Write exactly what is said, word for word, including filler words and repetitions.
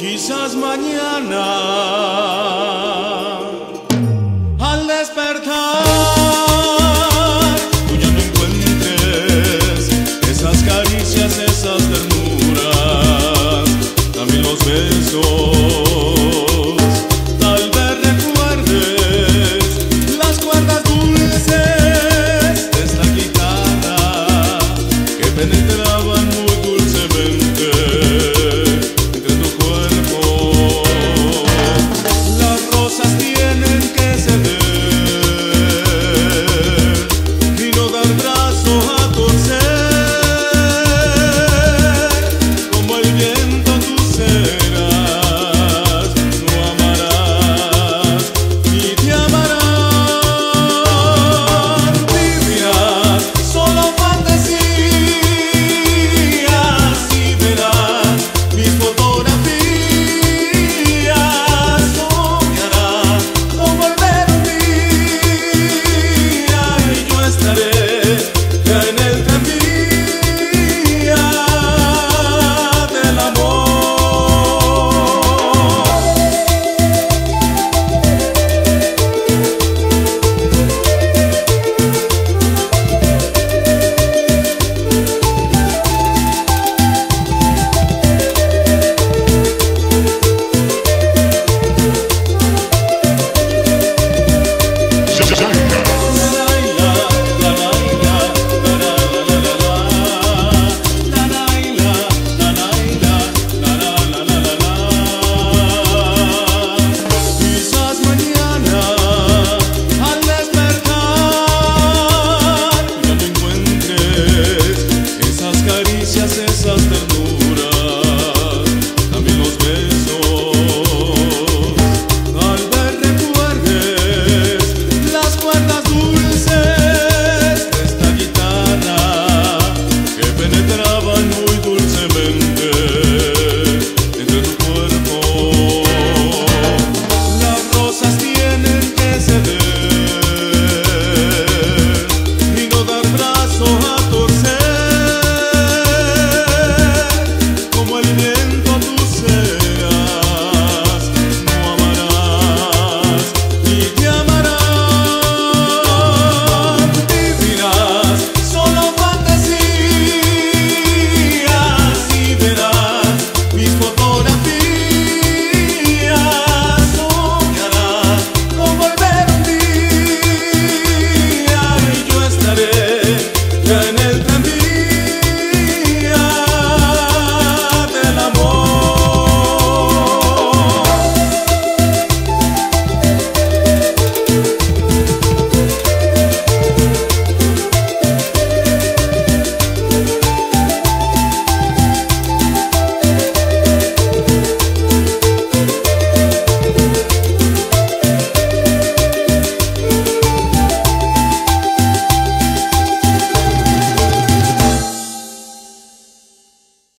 Quizás mañana al despertar tú ya no encuentres esas caricias, esas ternuras, también los besos. Tal vez recuerdes las cuerdas dulces de esta guitarra que penetraban muy dulcemente entre tu cuerpo. Las rosas tienen que ceder y no dar brazo a torcer. Como el viento tú serás, no amarás ni te amarán. Vivirás solo fantasías y verás mis fotografías. Soñarás con volver un día y yo estaré